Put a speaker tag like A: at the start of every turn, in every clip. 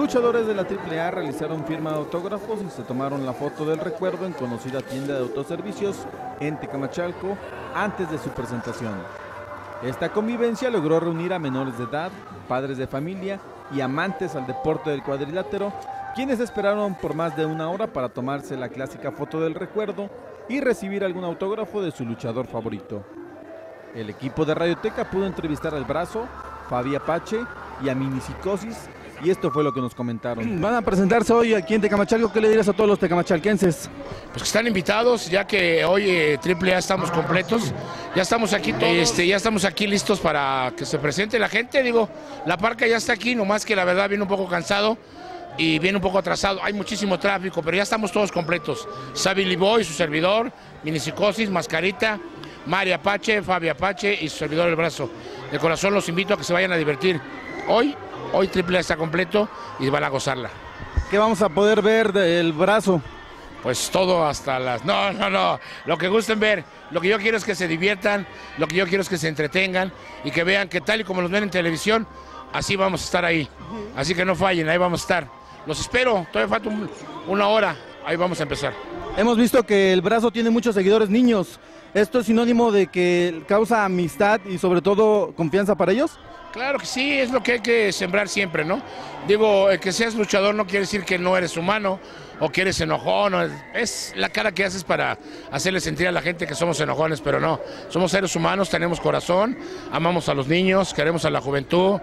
A: luchadores de la AAA realizaron firma de autógrafos y se tomaron la foto del recuerdo en conocida tienda de autoservicios en Tecamachalco antes de su presentación. Esta convivencia logró reunir a menores de edad, padres de familia y amantes al deporte del cuadrilátero, quienes esperaron por más de una hora para tomarse la clásica foto del recuerdo y recibir algún autógrafo de su luchador favorito. El equipo de Radioteca pudo entrevistar al Brazo, Fabi Apache y a Minipsicosis, y esto fue lo que nos comentaron. Van a presentarse hoy aquí en Tecamachalco. ¿Qué le dirás a todos los tecamachalquenses?
B: Pues que están invitados, ya que hoy AAA estamos completos, ya estamos aquí todos, ya estamos aquí listos para que se presente la gente. Digo, la parca ya está aquí, nomás que la verdad viene un poco cansado y viene un poco atrasado, hay muchísimo tráfico, pero ya estamos todos completos. Billy Boy, su servidor, Minipsicosis, Mascarita, Mari Apache, Fabi Apache y su servidor El Brazo. De corazón los invito a que se vayan a divertir. Hoy AAA está completo y van a gozarla.
A: ¿Qué vamos a poder ver del Brazo?
B: Pues todo hasta las... No, lo que gusten ver. Lo que yo quiero es que se diviertan, lo que yo quiero es que se entretengan y que vean que tal y como los ven en televisión, así vamos a estar ahí. Así que no fallen, ahí vamos a estar. Los espero, todavía falta una hora, ahí vamos a empezar.
A: Hemos visto que el Brazo tiene muchos seguidores niños. ¿Esto es sinónimo de que causa amistad y sobre todo confianza para ellos?
B: Claro que sí, es lo que hay que sembrar siempre, ¿no? Digo, que seas luchador no quiere decir que no eres humano o que eres enojón, es la cara que haces para hacerle sentir a la gente que somos enojones, pero no, somos seres humanos, tenemos corazón, amamos a los niños, queremos a la juventud.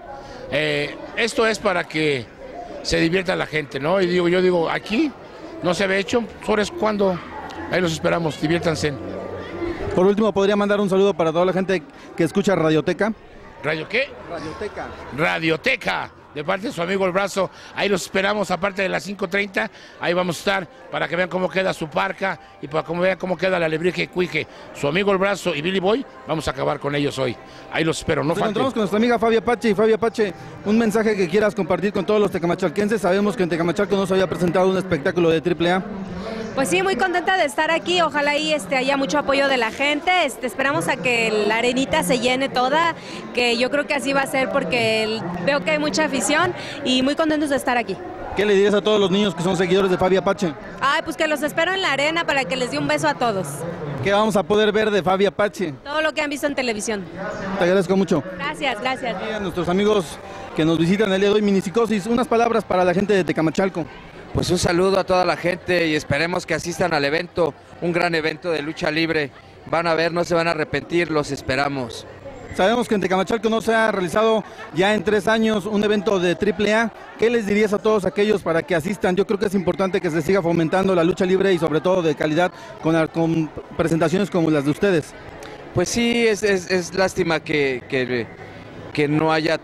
B: Esto es para que se divierta la gente, ¿no? Y yo digo, aquí no se había hecho, sobre es cuando, ahí los esperamos, diviértanse.
A: Por último, ¿podría mandar un saludo para toda la gente que escucha Radioteca?
B: ¿Radio qué?
A: Radioteca.
B: Radioteca, de parte de su amigo El Brazo. Ahí los esperamos, aparte de las 5:30, ahí vamos a estar para que vean cómo queda su parca y para que vean cómo queda la Alebrije y Cuije. Su amigo El Brazo y Billy Boy, vamos a acabar con ellos hoy. Ahí los espero, no falten. Nos
A: encontramos con nuestra amiga Fabi Apache. Y Fabi Apache, un mensaje que quieras compartir con todos los tecamachalquenses. Sabemos que en Tecamachalco no se había presentado un espectáculo de AAA.
C: Pues sí, muy contenta de estar aquí, ojalá ahí haya mucho apoyo de la gente, esperamos a que la arenita se llene toda, que yo creo que así va a ser porque veo que hay mucha afición y muy contentos de estar aquí.
A: ¿Qué le dirías a todos los niños que son seguidores de Fabi Apache?
C: Ay, pues que los espero en la arena para que les dé un beso a todos.
A: ¿Qué vamos a poder ver de Fabi Apache?
C: Todo lo que han visto en televisión.
A: Te agradezco mucho.
C: Gracias.
A: Y a nuestros amigos que nos visitan el día de hoy, Minipsicosis, unas palabras para la gente de Tecamachalco.
D: Pues un saludo a toda la gente y esperemos que asistan al evento, un gran evento de lucha libre. Van a ver, no se van a arrepentir, los esperamos.
A: Sabemos que en Tecamachalco no se ha realizado ya en 3 años un evento de AAA. ¿Qué les dirías a todos aquellos para que asistan? Yo creo que es importante que se siga fomentando la lucha libre y sobre todo de calidad con presentaciones como las de ustedes.
D: Pues sí, es lástima que no haya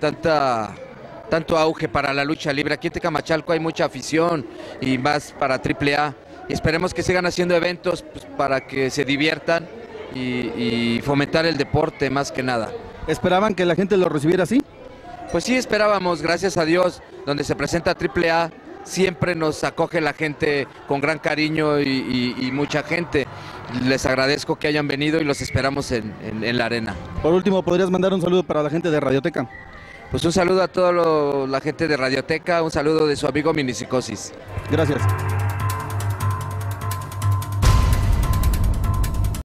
D: tanto auge para la lucha libre. Aquí en Tecamachalco hay mucha afición y más para AAA. Y esperemos que sigan haciendo eventos pues, para que se diviertan y fomentar el deporte más que nada.
A: ¿Esperaban que la gente lo recibiera así?
D: Pues sí, esperábamos, gracias a Dios, donde se presenta AAA, siempre nos acoge la gente con gran cariño y mucha gente. Les agradezco que hayan venido y los esperamos en la arena.
A: Por último, ¿podrías mandar un saludo para la gente de Radioteca?
D: Pues un saludo a toda la gente de Radioteca, un saludo de su amigo Minipsicosis.
A: Gracias.